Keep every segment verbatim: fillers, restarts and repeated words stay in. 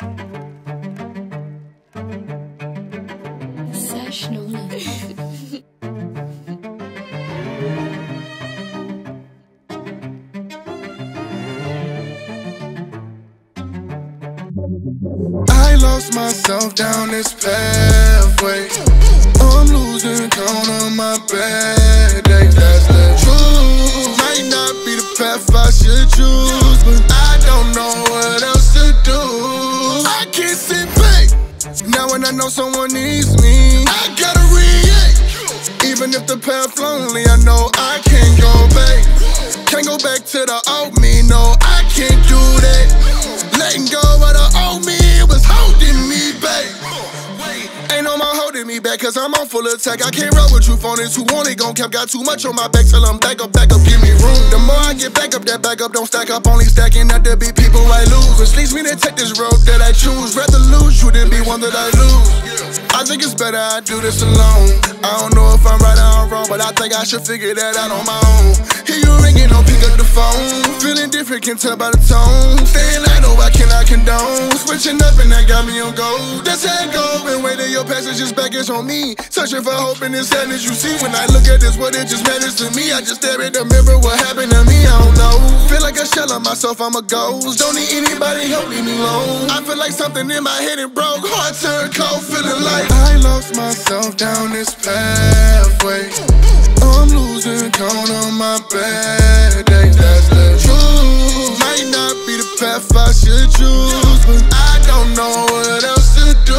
Seshnolan. I lost myself down this pathway. I'm losing count on my bad days. That's the truth. Might not be the path I should choose, but I don't know what else to do. I can't sit back. Now when I know someone needs me, I gotta react. Even if the path lonely, I know I can't go back. Can't go back to the old me, no, I can't do that. Letting go of the old me, it was holding me back. Ain't no more holding me back, cause I'm on full attack. I can't roll with you phonies who only gon' cap. Got too much on my back till I'm back up, back up, give me room. The more I get back up, that back up don't stack up. Only stacking up to be people I lose, which leads me to take this road that I choose. Rather lose you than be one that I lose. I think it's better I do this alone. I don't know if I'm right or I'm wrong, but I think I should figure that out on my own. Hear you ringing, don't pick up the phone. Feeling different, can tell by the tone. Staying I know I cannot condone. Switching up and that got me on gold. That's how it go. Been waiting your passage is baggage on me. Searching for hope in the sadness you see. When I look at this, what it just matters to me. I just stare at the mirror, what happened to me, I don't know. Feel like a shell of myself, I'm a ghost. Don't need anybody help me alone. I feel like something in my head it broke. Heart turned cold, feeling like I lost myself down this pathway. I'm losing count on my bad days. That's the truth. Might not be the path I should choose, but I don't know what else to do.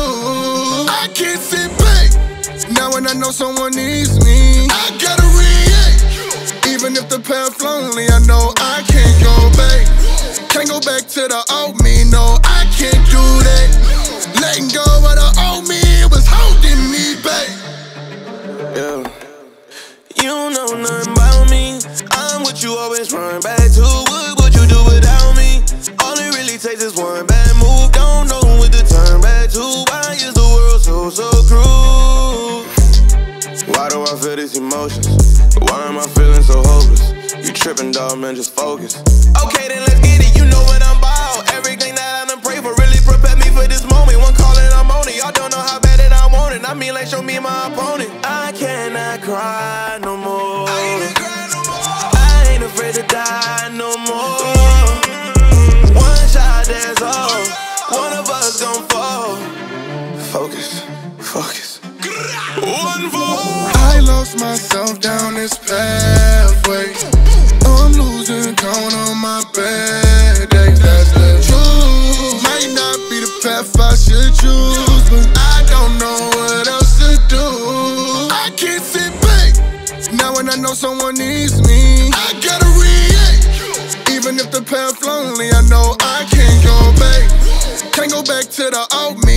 I can't sit back. Now when I know someone needs me, I gotta react. Even if the path lonely, I know I can't go back. Can't go back to the old me, no, I can't do that. Letting go of the old me, it was holding me back. Yeah. You know nothing about me. I'm what you always run back to. What would you do without me? All it really takes is one bad move. Don't know what to turn back to. Why is the world so, so cruel? Why do I feel these emotions? Why am I feeling so hopeless? You tripping, dog, man, just focus. Okay, then let's get it. You know what I'm about. Everything that I done pray for really prepared me for this moment. One call and I'm on it. Y'all don't know how bad that I want it. I mean, like, show me my opponent. I cannot cry no more. I ain't cry no more. I ain't afraid to die no more. One shot, that's all. One of us gon' fall. Focus, focus. One fall. I lost myself down this pathway. I'm losing count on my bad days. That's the truth. Might not be the path I should choose, but I don't know what else to do. I can't sit back. Now when I know someone needs me, I gotta react. Even if the path lonely, I know I can't go back. Can't go back to the old me.